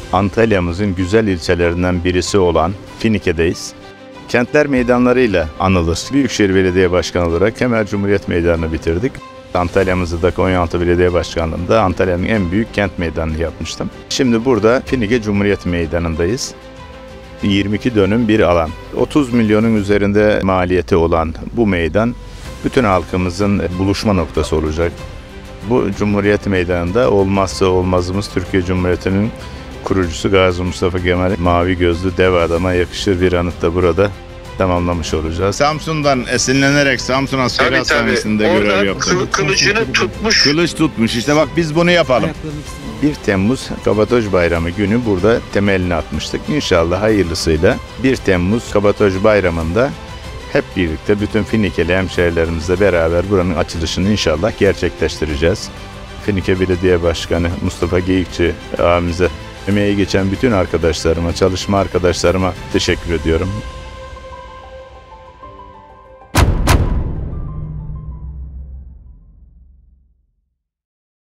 Antalya'mızın güzel ilçelerinden birisi olan Finike'deyiz. Kentler meydanlarıyla anılır. Büyükşehir Belediye Başkanı olarak Kemer Cumhuriyet Meydanı'nı bitirdik. Antalya'mızı da Konyaaltı Belediye Başkanlığı'nda Antalya'nın en büyük kent meydanını yapmıştım. Şimdi burada Finike Cumhuriyet Meydanı'ndayız. 22 dönüm bir alan. 30 milyonun üzerinde maliyeti olan bu meydan bütün halkımızın buluşma noktası olacak. Bu Cumhuriyet Meydanı'nda olmazsa olmazımız Türkiye Cumhuriyeti'nin kurucusu Gazi Mustafa Kemal mavi gözlü dev adama yakışır bir anıt da burada tamamlamış olacağız. Samsun'dan esinlenerek Samsun Askeri Hastanesi'nde görev yaptım. Kılıcını tutmuş. Kılıç tutmuş. İşte bak biz bunu yapalım. 1 Temmuz Kabataş Bayramı günü burada temelini atmıştık. İnşallah hayırlısıyla 1 Temmuz Kabataş Bayramı'nda hep birlikte bütün Finikeli hemşehrilerimizle beraber buranın açılışını inşallah gerçekleştireceğiz. Finike Belediye Başkanı Mustafa Geyikçi abimize, emeği geçen bütün arkadaşlarıma, çalışma arkadaşlarıma teşekkür ediyorum.